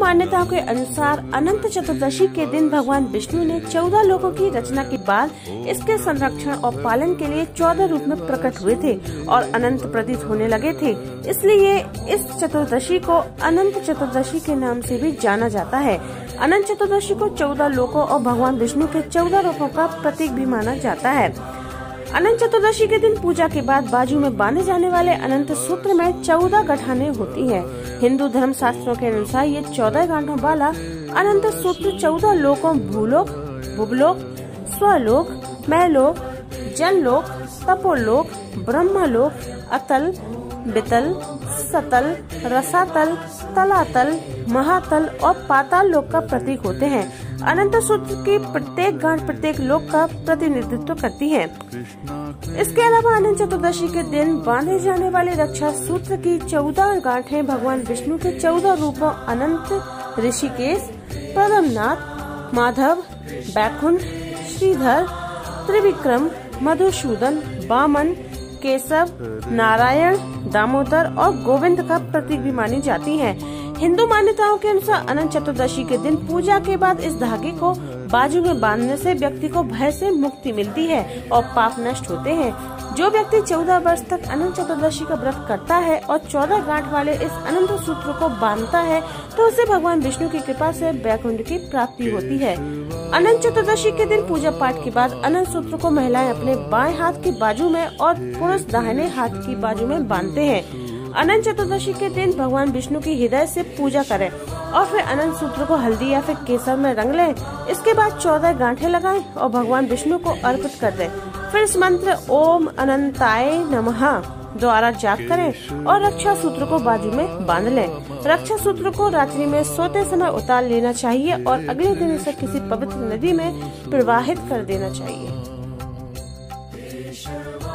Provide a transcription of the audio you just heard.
मान्यताओं के अनुसार अनंत चतुर्दशी के दिन भगवान विष्णु ने 14 लोकों की रचना के बाद इसके संरक्षण और पालन के लिए 14 रूप में प्रकट हुए थे और अनंत प्रतीत होने लगे थे। इसलिए इस चतुर्दशी को अनंत चतुर्दशी के नाम से भी जाना जाता है। अनंत चतुर्दशी को 14 लोकों और भगवान विष्णु के 14 रूपों का प्रतीक भी माना जाता है। अनंत चतुर्दशी के दिन पूजा के बाद बाजू में बांधे जाने वाले अनंत सूत्र में 14 गठानें होती हैं। हिंदू धर्म शास्त्रों के अनुसार ये 14 गांठों वाला अनंत सूत्र 14 लोकों भूलोक, भुवलोक, स्वलोक, मैलोक, जनलोक, तपोलोक, ब्रह्मलोक, अतल, बितल, सतल, रसातल, तलातल, महातल और पाताल लोक का प्रतीक होते हैं। अनंत सूत्र की प्रत्येक गांठ प्रत्येक लोक का प्रतिनिधित्व करती है। इसके अलावा अनंत चतुर्दशी के दिन बांधे जाने वाले रक्षा सूत्र की 14 गांठें भगवान विष्णु के 14 रूपों अनंत, ऋषिकेश, प्रदमनाथ, माधव, बैकुंठ, श्रीधर, त्रिविक्रम, मधुसूदन, वामन, केशव, नारायण, दामोदर और गोविंद का प्रतीक भी मानी जाती हैं। हिंदू मान्यताओं के अनुसार अनंत चतुर्दशी के दिन पूजा के बाद इस धागे को बाजू में बांधने से व्यक्ति को भय से मुक्ति मिलती है और पाप नष्ट होते हैं। जो व्यक्ति 14 वर्ष तक अनंत चतुर्दशी का व्रत करता है और 14 गांठ वाले इस अनंत सूत्र को बांधता है तो उसे भगवान विष्णु की कृपा से वैकुंठ की प्राप्ति होती है। अनंत चतुर्दशी के दिन पूजा पाठ के बाद अनंत सूत्र को महिलाएं अपने बाएं हाथ की बाजू में और पुरुष दाहिने हाथ की बाजू में बांधते हैं। अनंत चतुर्दशी के दिन भगवान विष्णु की हृदय से पूजा करें और फिर अनंत सूत्र को हल्दी या फिर केसर में रंग लें। इसके बाद 14 गांठें लगाएं और भगवान विष्णु को अर्पित कर दें। फिर इस मंत्र ओम अनंताय नमः द्वारा जाप करें और रक्षा सूत्र को बाजू में बांध लें। रक्षा सूत्र को रात्रि में सोते समय उतार लेना चाहिए और अगले दिन इसे किसी पवित्र नदी में प्रवाहित कर देना चाहिए।